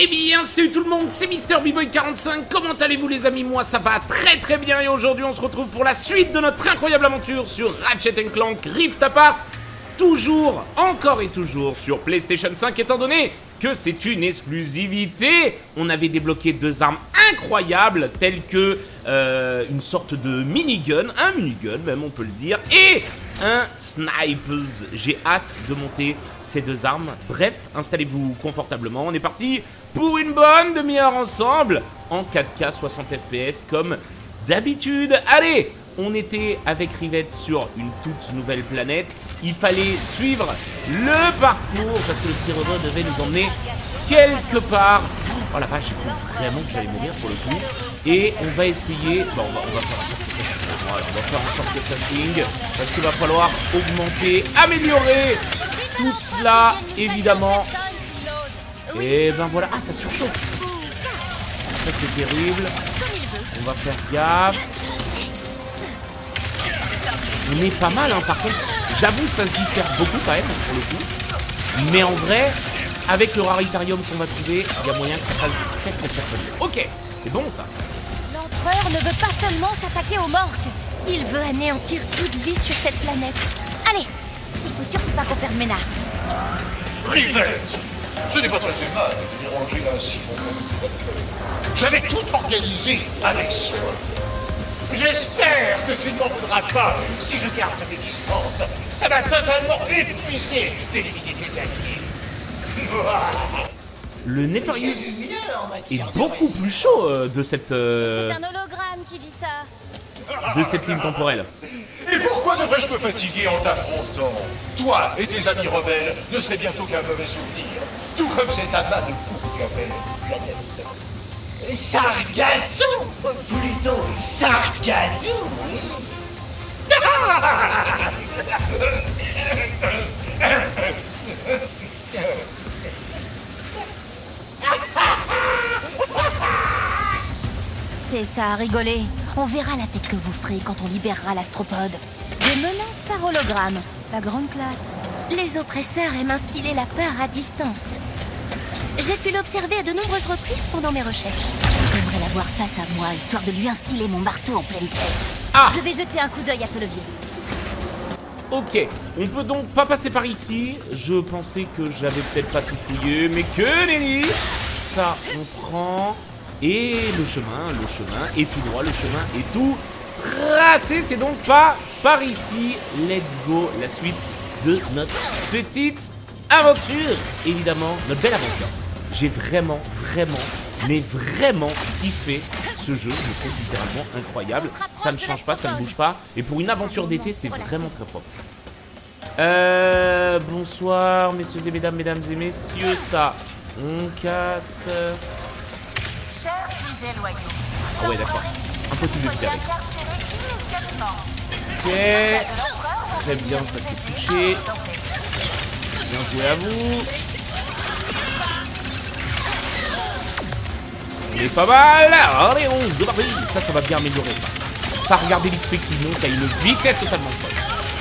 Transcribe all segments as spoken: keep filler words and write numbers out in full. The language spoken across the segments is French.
bien, salut tout le monde, c'est Mister B-Boy quarante-cinq, comment allez-vous les amis? Moi ça va très très bien et aujourd'hui on se retrouve pour la suite de notre incroyable aventure sur Ratchet and Clank Rift Apart. Toujours, encore et toujours sur PlayStation cinq étant donné que c'est une exclusivité. On avait débloqué deux armes incroyables telles que euh, une sorte de minigun, un minigun même on peut le dire, et un snipers. J'ai hâte de monter ces deux armes. Bref, installez-vous confortablement. On est parti pour une bonne demi-heure ensemble en quatre K soixante F P S comme d'habitude. Allez, on était avec Rivette sur une toute nouvelle planète. Il fallait suivre le parcours parce que le petit robot devait nous emmener quelque part. Oh la vache, j'ai cru vraiment que j'allais mourir pour le coup. Et on va essayer... Bon, on va, on va faire en sorte que ça swing. Voilà, on va faire en sorte que ça swing. Parce qu'il va falloir augmenter, améliorer tout cela, évidemment. Et ben voilà. Ah, ça surchauffe. Ça, c'est terrible. On va faire gaffe. On est pas mal, hein. Par contre, j'avoue, ça se disperse beaucoup quand même, pour le coup. Mais en vrai, avec le raritarium qu'on va trouver, il y a moyen que ça fasse très très très très. Ok, c'est bon ça. L'empereur ne veut pas seulement s'attaquer aux morgues. Il veut anéantir toute vie sur cette planète. Allez, il faut surtout pas qu'on perde Ménard. Rivette, ce n'est pas très aimable de déranger ainsi mon homme. J'avais tout organisé avec soin. J'espère que tu ne m'en voudras pas si je garde mes distances. Ça m'a totalement épuisé d'éliminer tes alliés. Le Nefarious est beaucoup plus chaud euh, de cette euh, C'est un hologramme qui dit ça. de cette ligne temporelle. Et pourquoi devrais-je me fatiguer en t'affrontant? Toi et tes amis rebelles ne seraient bientôt qu'un mauvais souvenir. Tout comme cet amas de coups qui appelle planète. Sargassou, plutôt Sargadou. C'est ça, rigoler. On verra la tête que vous ferez quand on libérera l'astropode. Des menaces par hologramme, la grande classe. Les oppresseurs aiment instiller la peur à distance. J'ai pu l'observer à de nombreuses reprises pendant mes recherches. J'aimerais l'avoir face à moi, histoire de lui instiller mon marteau en pleine tête. Ah! Je vais jeter un coup d'œil à ce levier. Ok, on peut donc pas passer par ici. Je pensais que j'avais peut-être pas tout fouillé, mais que nenni. Ça, on prend. Et le chemin, le chemin est tout droit, le chemin est tout tracé. C'est donc pas par ici. Let's go, la suite de notre petite aventure. Évidemment, notre belle aventure. J'ai vraiment, vraiment, mais vraiment kiffé ce jeu. Je le trouve littéralement incroyable. Ça ne change pas, ça ne bouge pas. Et pour une aventure d'été, c'est vraiment très propre. Euh, bonsoir, messieurs et mesdames, mesdames et messieurs. Ça, on casse. Ah ouais, d'accord. Impossible de tirer. Ok. Très bien, ça s'est touché. Bien joué à vous. On est pas mal. Allez, on se barre. Ça, ça va bien améliorer ça. Ça, regardez l'X P qui monte à une vitesse totalement folle.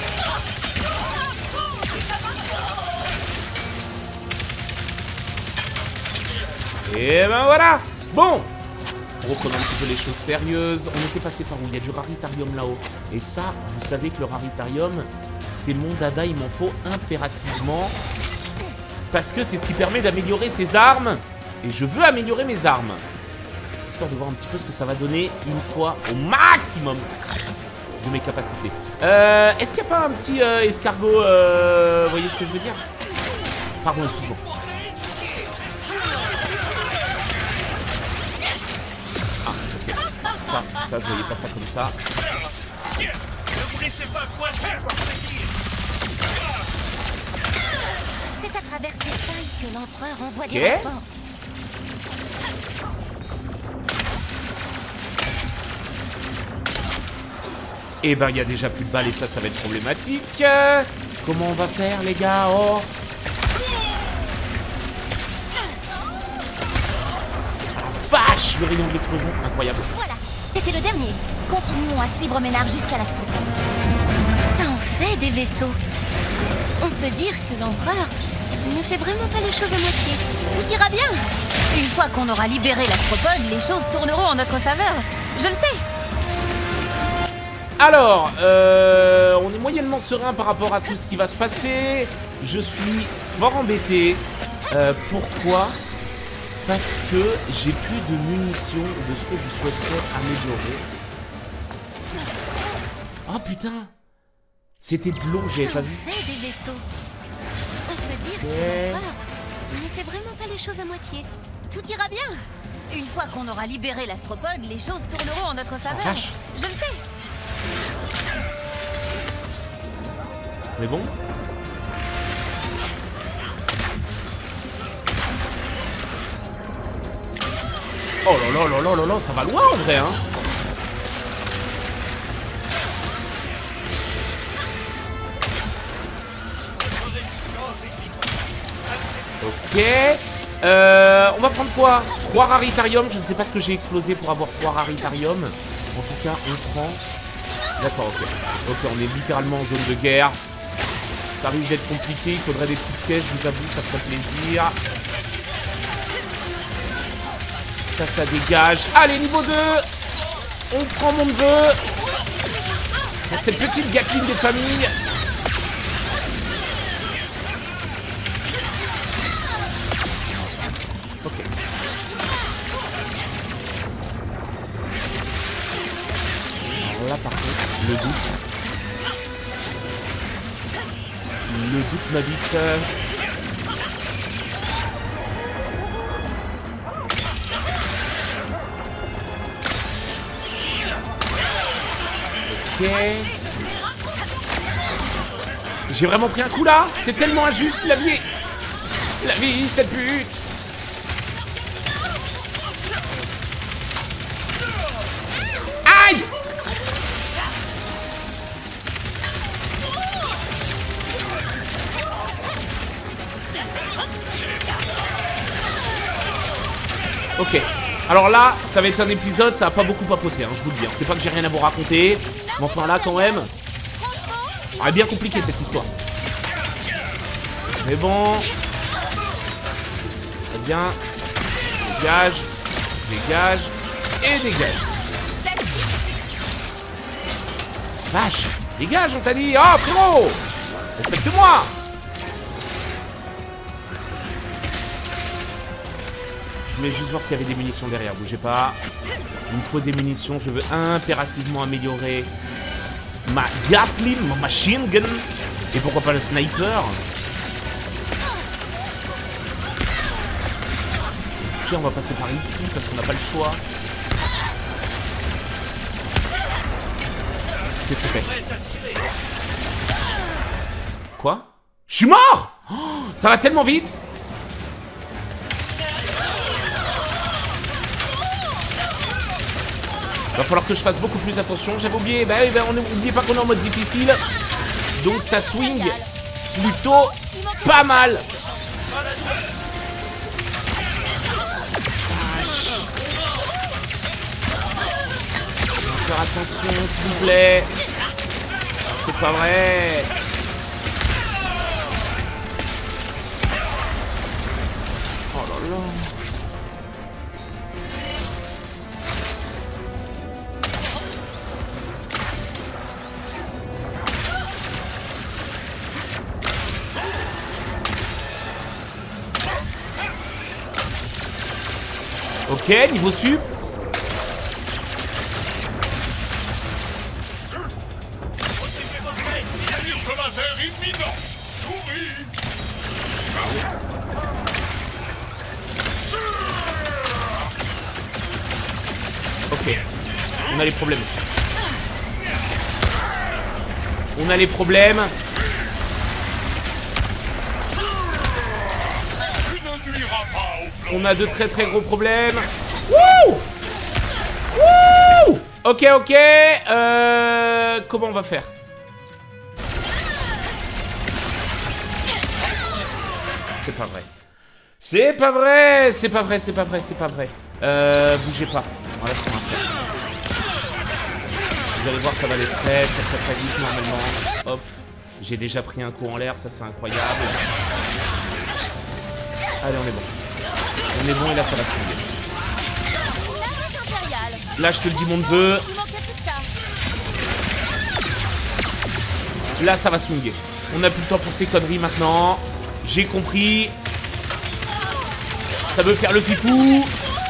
Et ben voilà. Bon, on reprend un petit peu les choses sérieuses. On était passé par où il y a du raritarium là-haut. Et ça, vous savez que le raritarium, c'est mon dada, il m'en faut impérativement. Parce que c'est ce qui permet d'améliorer ses armes. Et je veux améliorer mes armes. Histoire de voir un petit peu ce que ça va donner une fois au maximum de mes capacités. Euh, Est-ce qu'il n'y a pas un petit euh, escargot euh, vous voyez ce que je veux dire? Pardon, excuse-moi. Ça, ça, je voyais pas ça comme ça. Ne vous laissez pas coincer par ce tir. C'est à travers ces failles que l'empereur envoie Ok. des renforts. Et ben, il y a déjà plus de balles et ça, ça va être problématique. Euh, comment on va faire, les gars? Oh. Vache, le rayon de l'explosion, incroyable. Voilà, c'était le dernier. Continuons à suivre Ménard jusqu'à l'astropode. Ça en fait des vaisseaux. On peut dire que l'empereur ne fait vraiment pas les choses à moitié. Tout ira bien. Une fois qu'on aura libéré l'astropode, les choses tourneront en notre faveur. Je le sais. Alors, euh, on est moyennement serein par rapport à tout ce qui va se passer. Je suis fort embêté. Euh, pourquoi? Parce que j'ai plus de munitions de ce que je souhaiterais améliorer. Oh putain! C'était de l'eau, j'avais pas vu. On fait des vaisseaux. On peut dire Ouais. que on ne fait vraiment pas les choses à moitié. Tout ira bien. Une fois qu'on aura libéré l'astropode, les choses tourneront en notre faveur. vache. Je le sais. Mais bon. Oh là là là là là là, ça va loin en vrai, hein. Ok. Euh, on va prendre quoi? Trois raritarium. Je ne sais pas ce que j'ai explosé pour avoir trois raritarium. En tout cas, on prend. D'accord, ok. Ok, on est littéralement en zone de guerre. Ça risque d'être compliqué. Il faudrait des petites caisses, je vous avoue, ça ferait plaisir. Ça, ça dégage. Allez, niveau deux. On prend mon neveu. Pour cette petite Gatling des familles. Ok. Alors là, par contre, le doute. Le doute m'habite. Ok. J'ai vraiment pris un coup là. C'est tellement injuste la vie. La vie, cette pute. Aïe. Ok. Alors là, ça va être un épisode, ça va pas beaucoup papoter, hein, je vous le dis. C'est pas que j'ai rien à vous raconter, mais enfin là, quand même, c'est bien compliqué cette histoire. Mais bon, très bien. Dégage, dégage et dégage. Vache, dégage, on t'a dit. Oh frérot, respecte-moi. Je voulais juste voir s'il y avait des munitions derrière, bougez pas. Il me faut des munitions, je veux impérativement améliorer ma Gatling, ma machine gun. Et pourquoi pas le sniper. Ok, on va passer par ici parce qu'on n'a pas le choix. Qu'est-ce que c'est? Quoi? Je suis mort. Oh, ça va tellement vite. Va falloir que je fasse beaucoup plus attention. J'avais oublié, bah oui, bah, on n'oublie pas qu'on est en mode difficile. Donc ça swing plutôt pas mal. Faire attention s'il vous plaît. C'est pas vrai. Oh là là. Ok, niveau sup. Ok, on a les problèmes. On a les problèmes. On a de très très gros problèmes. Wouh! Wouh! Ok, ok. Euh, comment on va faire? C'est pas vrai. C'est pas vrai. C'est pas vrai. C'est pas vrai. C'est pas vrai. Euh, bougez pas. Voilà ce qu'on va faire. Vous allez voir, ça va aller très très très très vite normalement. Hop. J'ai déjà pris un coup en l'air. Ça c'est incroyable. Allez, on est bon. On est bon et là ça va se tomber. Là je te le dis mon neveu. Là ça va swinguer. On n'a plus le temps pour ces conneries maintenant. J'ai compris. Ça veut faire le fifou.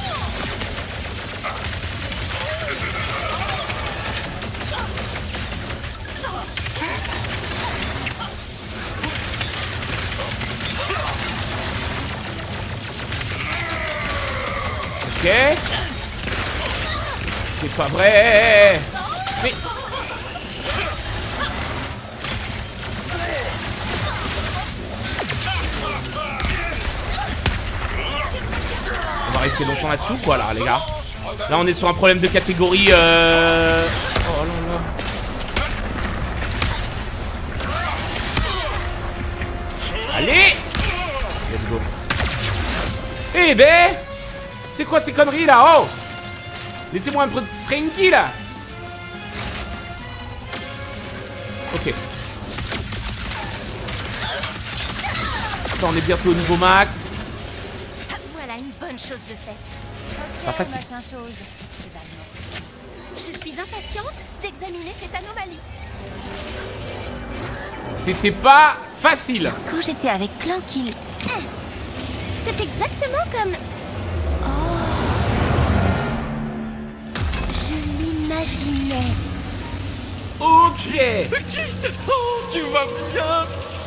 Ok. C'est pas vrai. Mais... on va rester longtemps là-dessous, quoi, là, les gars. Là, on est sur un problème de catégorie... Euh... Oh là là. Allez. Let's go. Eh ben... c'est quoi ces conneries là? Oh! Laissez-moi un peu tranquille là! Ok. Ça, on est bientôt au niveau max. Voilà une bonne chose de faite. Ok, pas facile. machin chose. Tu vas mort. Je suis impatiente d'examiner cette anomalie. C'était pas facile. Quand j'étais avec Clank, il... c'est exactement comme... J'imaginais. Ok. Kit, oh, tu vas bien?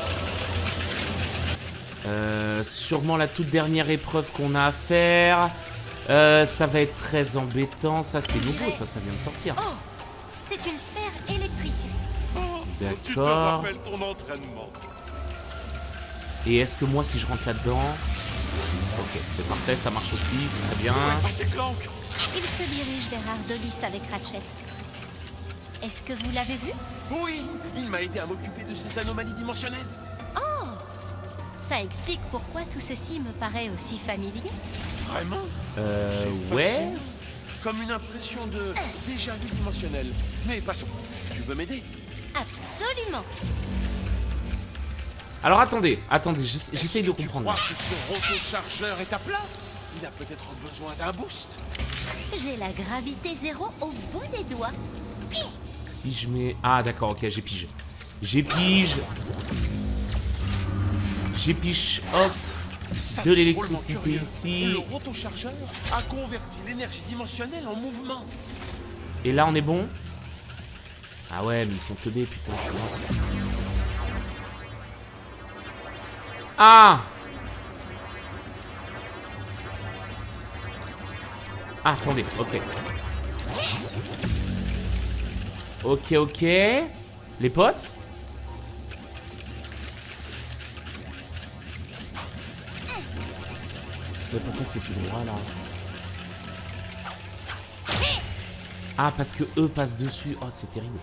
Euh, sûrement la toute dernière épreuve qu'on a à faire. Euh, ça va être très embêtant. Ça, c'est nouveau. Ça, ça vient de sortir. Oh, c'est une sphère électrique. Oh, tu te D'accord. rappelles ton entraînement. Et est-ce que moi, si je rentre là-dedans... Ok, c'est parfait. Ça marche aussi. C'est très bien. Ah, c'est Clank. Il se dirige vers Ardolis avec Ratchet. Est-ce que vous l'avez vu? Oui, il m'a aidé à m'occuper de ces anomalies dimensionnelles. Oh, ça explique pourquoi tout ceci me paraît aussi familier. Vraiment? Euh... C'est Ouais. fascinant. Comme une impression de déjà vu dimensionnel. Mais passons. Tu veux m'aider? Absolument. Alors attendez, attendez, j'essa- Est-ce j'essaye de que tu comprendre. crois que ce rotochargeur est à plat? Il a peut-être besoin d'un boost. J'ai la gravité zéro au bout des doigts. Si je mets... Ah d'accord, ok, j'ai pige. J'ai pige. J'ai pige, hop. Ça, De c'est l'électricité drôlement curieux. ici. Le rotochargeur a converti l'énergie dimensionnelle en mouvement. Et là on est bon. Ah ouais, mais ils sont teubés, putain, je suis mort. Ah. Ah, attendez, ok. Ok, ok. Les potes? Mais pourquoi c'est tout droit là? Ah, parce que eux passent dessus. Oh, c'est terrible.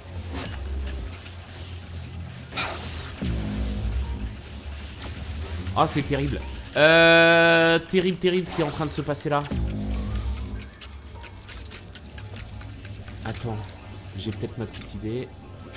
Oh, c'est terrible. Euh, terrible, terrible ce qui est en train de se passer là. Attends, j'ai peut-être ma petite idée.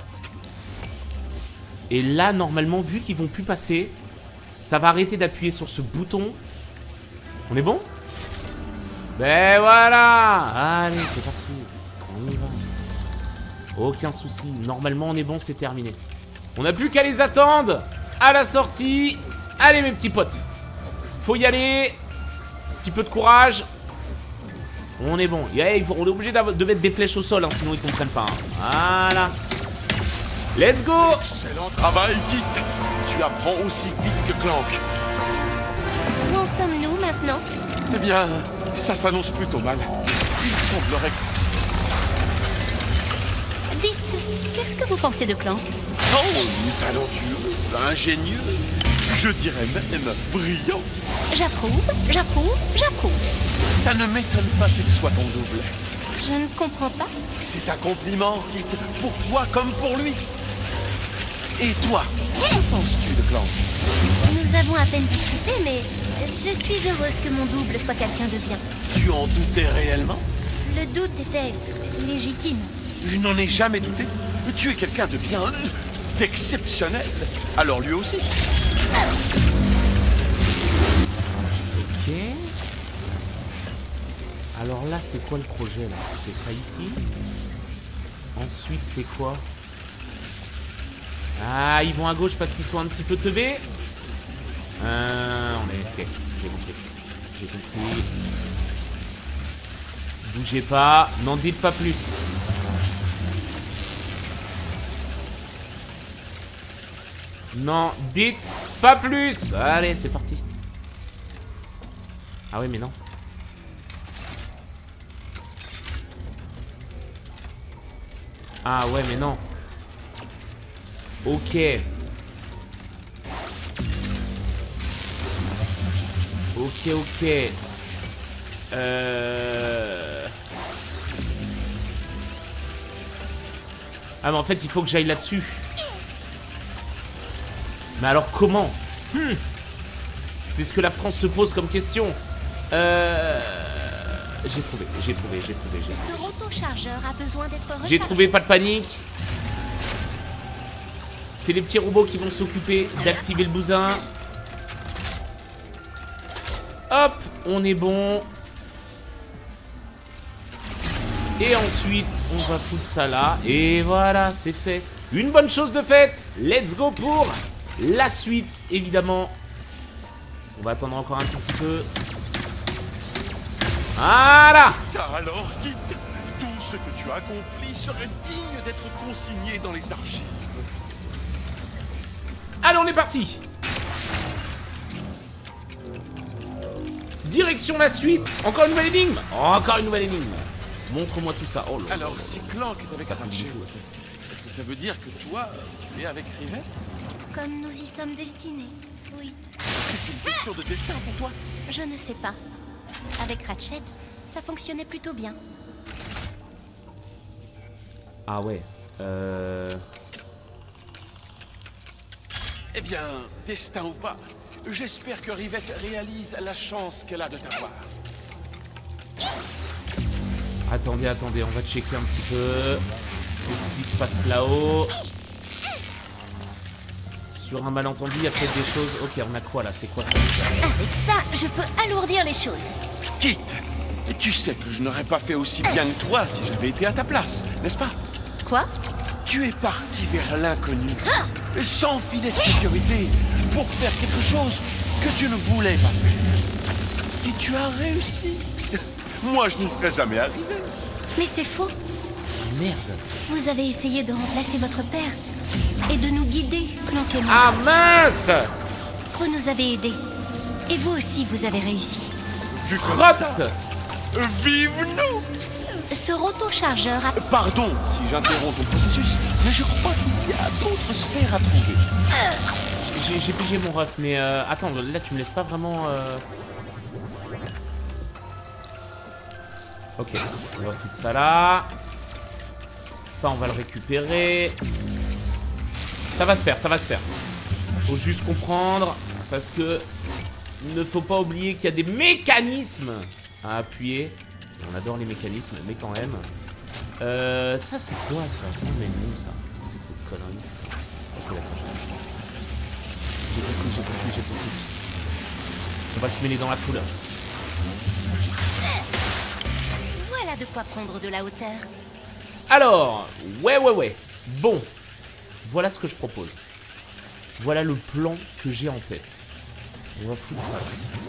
Et là, normalement, vu qu'ils vont plus passer, ça va arrêter d'appuyer sur ce bouton. On est bon? Ben voilà. Allez, c'est parti. On y va. Aucun souci. Normalement, on est bon, c'est terminé. On n'a plus qu'à les attendre à la sortie. Allez, mes petits potes. Faut y aller. Petit peu de courage. On est bon. Yeah, il faut, on est obligé de mettre des flèches au sol, hein, sinon ils comprennent pas. Hein. Voilà. Let's go. Excellent travail, Kit. Tu apprends aussi vite que Clank. Où en sommes-nous maintenant? Eh bien, ça s'annonce plutôt mal. Il semblerait que... Dites, qu'est-ce que vous pensez de Clank? Oh, talentueux, ingénieux, je dirais même brillant. J'approuve, j'approuve, j'approuve. Ça ne m'étonne pas qu'il soit ton double. Je ne comprends pas. C'est un compliment, Kit, pour toi comme pour lui. Et toi, que penses-tu de Clank? Nous avons à peine discuté, mais je suis heureuse que mon double soit quelqu'un de bien. Tu en doutais réellement? Le doute était légitime. Je n'en ai jamais douté. Tu es quelqu'un de bien, d'exceptionnel. Alors lui aussi. Ok. Alors là, c'est quoi le projet là? C'est ça ici. Ensuite, c'est quoi? Ah, ils vont à gauche parce qu'ils sont un petit peu teubés. Euh, on est ok. J'ai compris. J'ai compris. Bougez pas. N'en dites pas plus. N'en dites pas plus. Allez, c'est parti. Ah oui, mais non. Ah ouais, mais non. Ok. Ok, ok. Euh... Ah mais en fait il faut que j'aille là-dessus. Mais alors comment? hmm. C'est ce que la France se pose comme question. Euh... J'ai trouvé, j'ai trouvé, j'ai trouvé, j'ai trouvé. Ce rotochargeur a besoin d'être rechargé. J'ai trouvé, pas de panique. C'est les petits robots qui vont s'occuper d'activer le bousin. Hop, on est bon. Et ensuite, on va foutre ça là. Et voilà, c'est fait. Une bonne chose de faite. Let's go pour la suite, évidemment. On va attendre encore un tout petit peu. Voilà. Ça alors, Kit, tout ce que tu as accompli serait digne d'être consigné dans les archives. Allez, on est parti. Direction la suite. Encore une nouvelle énigme. Encore une nouvelle énigme. Montre-moi tout ça. Oh là. Alors, si Clank est avec Ça fait Ratchet, beaucoup, ça. est-ce que ça veut dire que toi, tu es avec Rivette? Comme nous y sommes destinés, oui. C'est une question de destin pour toi? Je ne sais pas. Avec Ratchet, ça fonctionnait plutôt bien. Ah ouais. Euh... Eh bien, destin ou pas, j'espère que Rivette réalise la chance qu'elle a de t'avoir. Attendez, attendez, on va checker un petit peu. Qu'est-ce qui se passe là-haut? Sur un malentendu, il y a peut-être des choses. Ok, on a quoi là? C'est quoi ça? Avec ça, je peux alourdir les choses. Kit, tu sais que je n'aurais pas fait aussi bien que toi si j'avais été à ta place, n'est-ce pas? Quoi? Tu es parti vers l'inconnu, sans filet de sécurité, pour faire quelque chose que tu ne voulais pas faire. Et tu as réussi. Moi, je n'y serais jamais arrivé. Mais c'est faux. Merde. Vous avez essayé de remplacer votre père et de nous guider, Clank et moi. Ah mince! Vous nous avez aidés. Et vous aussi, vous avez réussi. Vu comme ça, Crotte! vive-nous! Ce rotochargeur a... Pardon si j'interromps ton processus, mais je crois qu'il y a d'autres sphères à trouver. J'ai j'ai pigé mon ref, mais euh, attends, là tu me laisses pas vraiment... Euh... Ok, on va foutre ça là. Ça, on va le récupérer. Ça va se faire, ça va se faire. Faut juste comprendre, parce que il ne faut pas oublier qu'il y a des mécanismes à appuyer. On adore les mécanismes, mais quand même. Euh, ça, c'est quoi ça? Ça, mais nous, ça. Qu'est-ce que c'est que cette connerie? Ok, d'accord, j'ai compris, j'ai compris, j'ai compris. On va se mêler dans la foule. Voilà de quoi prendre de la hauteur. Alors, ouais, ouais, ouais. Bon, voilà ce que je propose. Voilà le plan que j'ai en tête. On va foutre ça.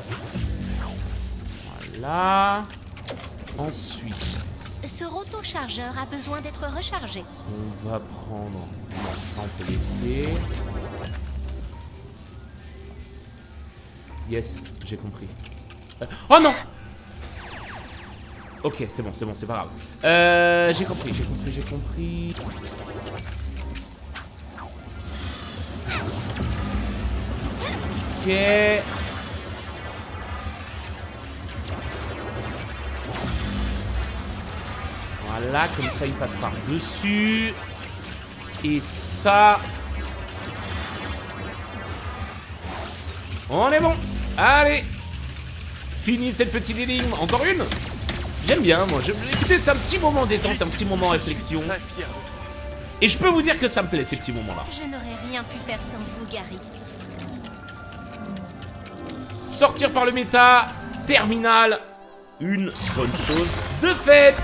Voilà. Ensuite, Ce rotochargeur a besoin d'être rechargé. on va prendre... Non, ça on peut laisser. Yes, j'ai compris. Euh, Oh non! Ok, c'est bon, c'est bon, c'est pas grave. Euh, j'ai compris, j'ai compris, j'ai compris. Ok. Voilà, comme ça il passe par dessus. Et ça... On est bon. Allez. Fini cette petite énigme. Encore une. J'aime bien, moi. Je... Écoutez, c'est un petit moment détente, un petit moment réflexion. Très fier. Et je peux vous dire que ça me plaît, ces petits moments-là. Je n'aurais rien pu faire sans vous, Gary. Sortir par le méta, terminal, une bonne chose de faite.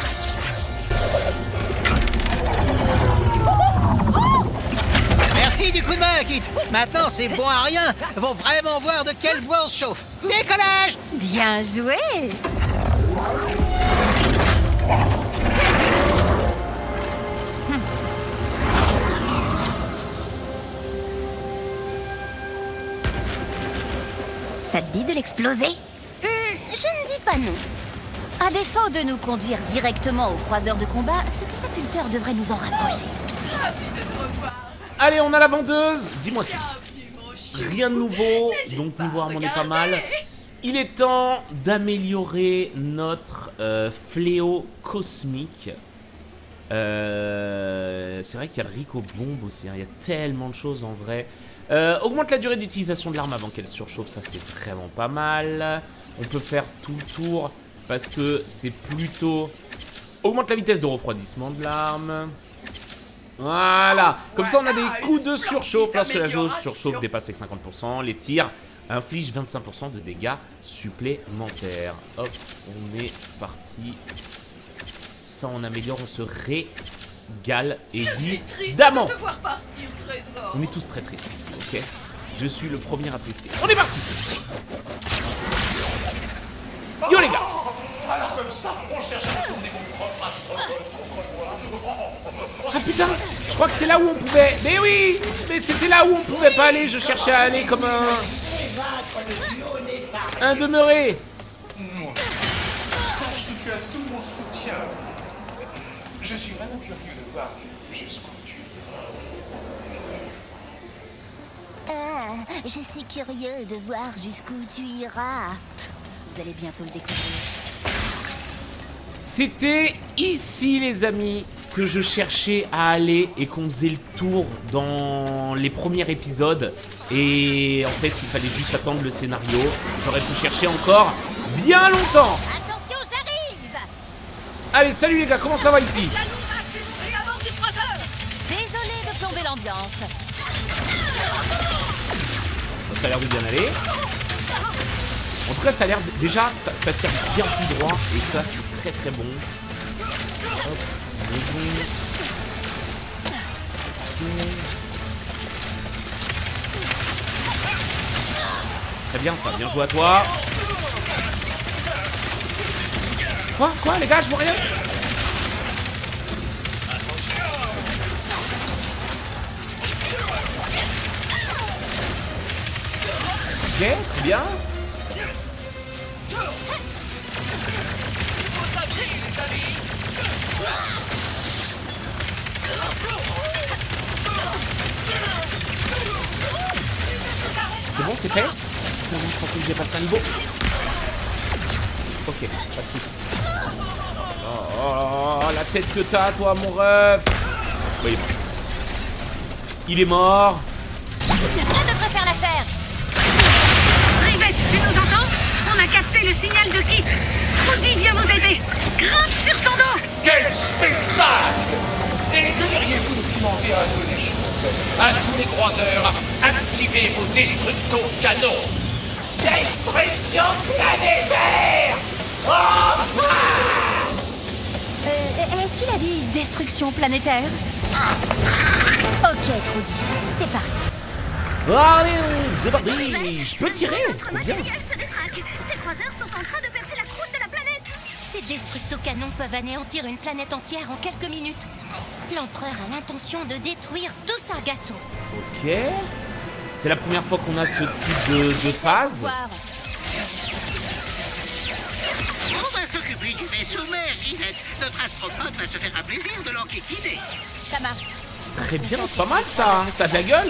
Merci du coup de main, Kit. Maintenant, ces bons à rien vont vraiment voir de quel bois on se chauffe. Décollage! Bien joué. Ça te dit de l'exploser? Hum, je ne dis pas non. À défaut de nous conduire directement au croiseur de combat, ce catapulteur devrait nous en rapprocher. Allez, on a la vendeuse. Dis-moi tout. Rien de nouveau, donc niveau arme on est pas mal. Il est temps d'améliorer notre euh, fléau cosmique. Euh, C'est vrai qu'il y a le Rico Bombe aussi, hein. Il y a tellement de choses en vrai. Euh, augmente la durée d'utilisation de l'arme avant qu'elle surchauffe, ça c'est vraiment pas mal. On peut faire tout le tour parce que c'est plutôt... Augmente la vitesse de refroidissement de l'arme. Voilà, comme ça on a des coups de surchauffe lorsque la jauge surchauffe dépasse les cinquante pour cent. Les tirs infligent vingt-cinq pour cent de dégâts supplémentaires. Hop, on est parti. Ça on améliore, on se régale évidemment. On est tous très tristes, ok. Je suis le premier à tester. On est parti. Yo les gars. Alors comme ça, on cherche à tourner mon propre astropode. Ah putain, je crois que c'est là où on pouvait... Mais oui, mais c'était là où on pouvait pas aller. Je cherchais à aller comme un... Un demeuré. Sache que tu as tout mon soutien. Je suis vraiment curieux de voir jusqu'où tu iras. Ah, je suis curieux de voir jusqu'où tu iras. Vous allez bientôt le découvrir. C'était ici, les amis, que je cherchais à aller et qu'on faisait le tour dans les premiers épisodes. Et en fait, il fallait juste attendre le scénario. J'aurais pu chercher encore bien longtemps. Attention, j'arrive. Allez, salut les gars, comment ça va ici? Désolé de plomber l'ambiance. Ça a l'air de bien aller. En tout cas, ça a l'air... de... Déjà, ça, ça tire bien tout droit. Et ça, c'est très très bon. Hop, bon. Très bien, ça. Bien joué à toi. Quoi? Quoi, les gars? Je vois rien. Ok, très bien. C'est bon, c'est fait? Je pensais que j'ai passé un niveau. Ok, pas de soucis. Oh, oh, oh, la tête que t'as, toi, mon ref. Oui, bon. Il est mort. Ça devrait faire l'affaire. Rivet, tu nous entends? On a capté le signal de Kit. Trudy vient vous aider. Grimpe sur son dos. Quel spectacle! Et que diriez-vous de demander à un peu les choses? À tous les croiseurs, activez vos destructo-canons! Destruction planétaire! Euh, Est-ce qu'il a dit destruction planétaire? Ok, Trudy, c'est parti. Allez, c'est parti. Je peux tirer. Trop bien. Se détraque. Ces croiseurs sont en train de percer la croûte de la planète. Ces destructo-canons peuvent anéantir une planète entière en quelques minutes. L'empereur a l'intention de détruire tout Sargasso. Ok. C'est la première fois qu'on a ce type de, de phase. On va s'occuper du vaisseau mère, Yvette. Notre astropode va se faire un plaisir de l'enquiquiner. Ça marche. Très bien, c'est pas mal ça. Hein. Ça a de la gueule.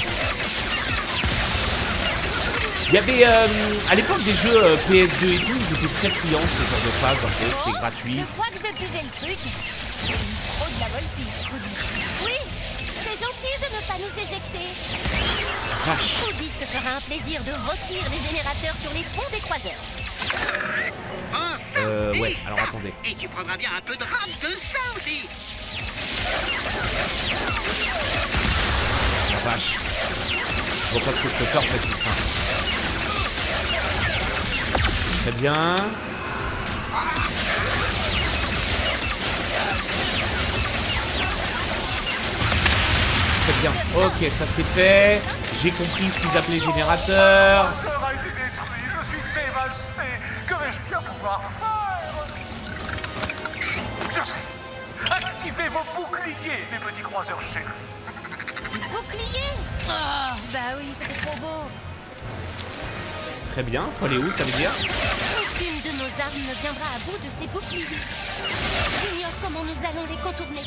Il y avait euh, à l'époque des jeux euh, P S deux et tout, ils étaient très friands ce genre de phase. En fait, c'est gratuit. Je crois que j'ai pigé le truc. Oh, de la voltige, Trudy. Oui, c'est gentil de ne pas nous éjecter. Vache. Trudy se fera un plaisir de rôtir les générateurs sur les ponts des croiseurs. Oh, ça Euh, ouais, et alors ça. attendez. Et tu prendras bien un peu de rame de ça aussi. La vache. Je vois pas ce que je peux faire en fait, c'est ça. Très bien. Très bien. Ok, ça c'est fait. J'ai compris ce qu'ils appelaient générateur. Ma sœur a été détruite, je suis dévasté. Que vais-je bien pouvoir faire? Je sais. Activez vos boucliers, mes petits croiseurs chéris. Bouclier. Oh, bah oui, c'était trop beau. Très bien. Faut aller où, ça veut dire? Aucune de nos armes ne viendra à bout de ces boucliers. J'ignore comment nous allons les contourner.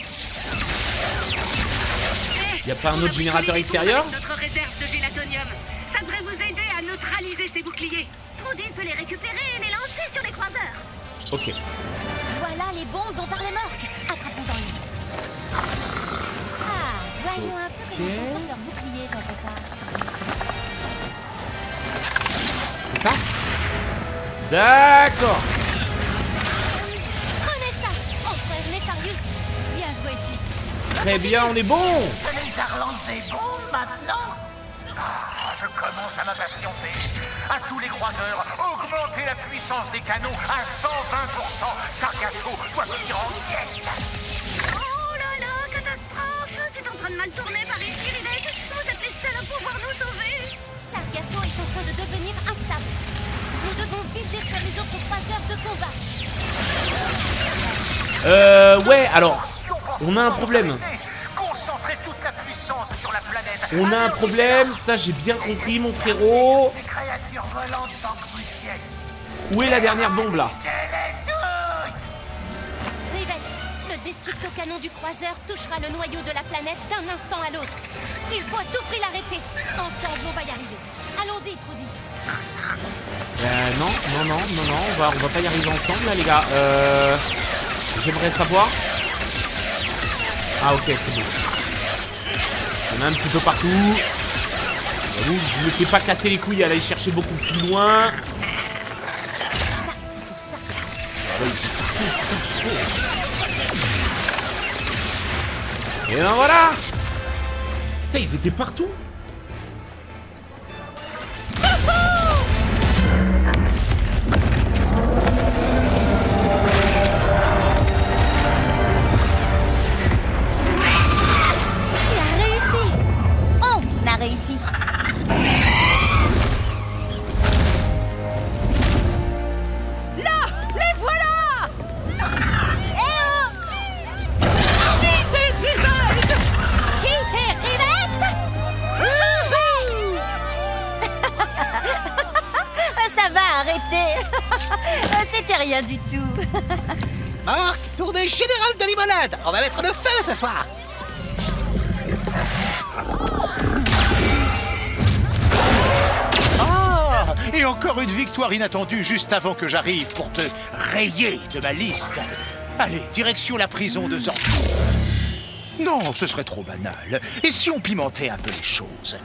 Y a pas un autre générateur extérieur? Notre réserve de gélatonium. Ça devrait vous aider à neutraliser ces boucliers. Trudy peut les récupérer et les lancer sur les croiseurs. Ok. Voilà les bombes dont parlait Mork. Attrapons-en une. Ah, voyons un peu comment s'en sortent leurs boucliers face à ça. C'est ça? D'accord. Prenez ça, empereur Nefarius. Bien joué, Kit. Très bien, on est bon. Les relance des bombes maintenant. Ah, je commence à m'impatienter. À tous les croiseurs, augmentez la puissance des canons à cent vingt pour cent. Sargasso doit venir en quête. Oh là là, catastrophe! C'est en train de mal tourner par ici, Rinette. Vous êtes les seuls à pouvoir nous sauver. Sargasso est en train de devenir instable. Nous devons vite détruire les autres croiseurs de combat. Euh, ouais, alors, on a un problème. Concentrez toute la puissance sur la planète. On a un problème, ça j'ai bien compris, mon frérot. Ces créatures volantes sans cruciette. Où est la dernière bombe, là? Rivette, le destructo-canon du croiseur touchera le noyau de la planète d'un instant à l'autre. Il faut à tout prix l'arrêter. Ensemble, on va y arriver. Allons-y, Trudy. Euh, non, non, non, non, non, on va, on va pas y arriver ensemble, là, les gars. Euh... J'aimerais savoir... Ah, ok, c'est bon. Il y en a un petit peu partout. J'avoue, je ne me fais pas casser les couilles à aller chercher beaucoup plus loin. Ça, c'est pour ça. Ouais, ils sont partout, partout. Et ben voilà. Putain, ils étaient partout. Tu as réussi. On a réussi. Là, les voilà. Eh oh! Quittez Rivette. Quittez Rivette. Ça va, arrêtez. C'était rien du tout. Marc, tournée générale de limonade. On va mettre le feu ce soir. Ah, et encore une victoire inattendue juste avant que j'arrive pour te rayer de ma liste. Allez, direction la prison de Zork. Non, ce serait trop banal. Et si on pimentait un peu les choses?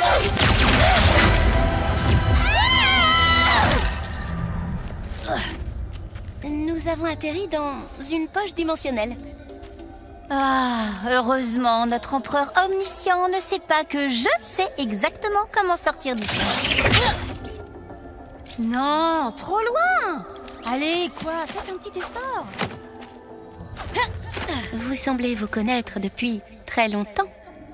Nous avons atterri dans une poche dimensionnelle. Ah, heureusement, notre empereur omniscient ne sait pas que je sais exactement comment sortir d'ici. Non, trop loin. Allez, quoi, faites un petit effort. Vous semblez vous connaître depuis très longtemps.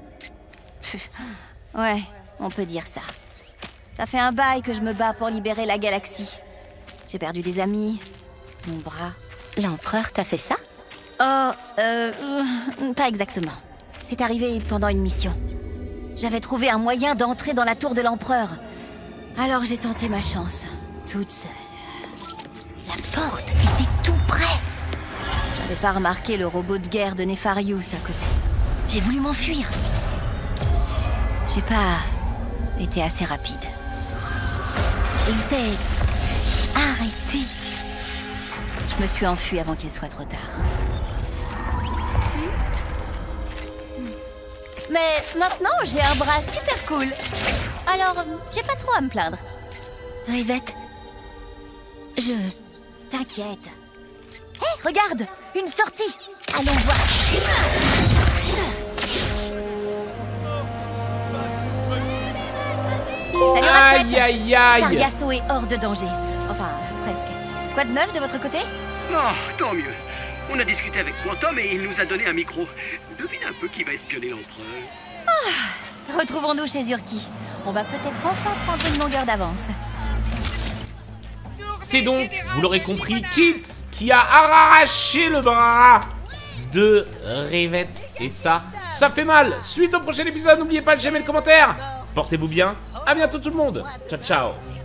Ouais, on peut dire ça. Ça fait un bail que je me bats pour libérer la galaxie. J'ai perdu des amis, mon bras. L'empereur t'a fait ça? Oh, euh... pas exactement. C'est arrivé pendant une mission. J'avais trouvé un moyen d'entrer dans la tour de l'empereur. Alors j'ai tenté ma chance, toute seule. La porte était tout près. J'avais pas remarqué le robot de guerre de Nefarius à côté. J'ai voulu m'enfuir. J'ai pas été assez rapide. Il s'est arrêté. Je me suis enfuie avant qu'il soit trop tard. Mais maintenant, j'ai un bras super cool. Alors, j'ai pas trop à me plaindre. Rivette, je... T'inquiète. Hé, regarde, une sortie. Allons voir. Salut Ratchet. Aïe aïe aïe. Sargasso est hors de danger. Enfin, presque. Quoi de neuf de votre côté? Non, tant mieux. On a discuté avec Quantum et il nous a donné un micro. Devine un peu qui va espionner l'empereur. Ah, retrouvons-nous chez Zurki. On va peut-être enfin prendre une longueur d'avance. C'est donc, vous l'aurez compris, Kit qui a arraché le bras de Rivette. Et ça, ça fait mal. Suite au prochain épisode, n'oubliez pas de j'aimer le commentaire. Portez-vous bien. À bientôt tout le monde. Ciao, ciao.